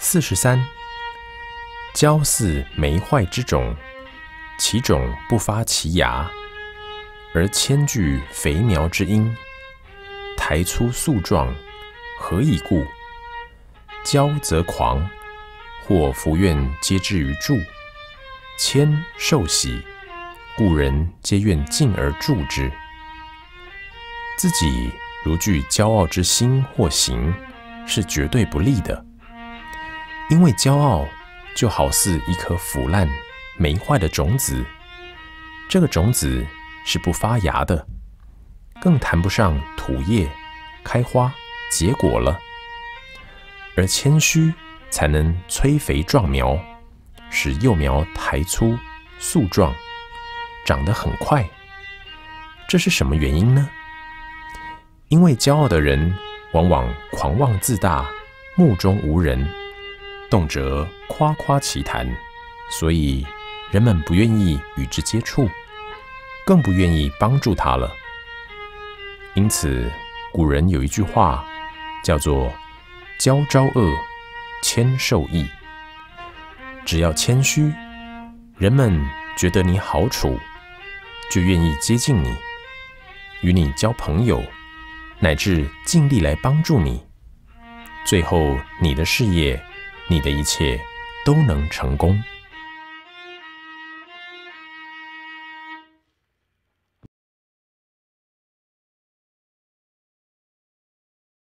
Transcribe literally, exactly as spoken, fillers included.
四十三，骄似梅坏之种，其种不发其芽，而牵据肥苗之因，台粗素壮，何以故？骄则狂，或弗愿皆之于助；谦受喜，故人皆愿敬而助之。自己如具骄傲之心或行，是绝对不利的。因为骄傲就好似一颗腐烂、霉坏的种子，这个种子是不发芽的，更谈不上吐叶、开花、结果了。而谦虚才能催肥壮苗，使幼苗抬粗、素壮，长得很快。这是什么原因呢？因为骄傲的人往往狂妄自大，目中无人，动辄夸夸其谈，所以人们不愿意与之接触，更不愿意帮助他了。因此，古人有一句话叫做“骄招恶，谦受益”。只要谦虚，人们觉得你好处，就愿意接近你，与你交朋友，乃至尽力来帮助你。最后，你的事业，你的一切都能成功。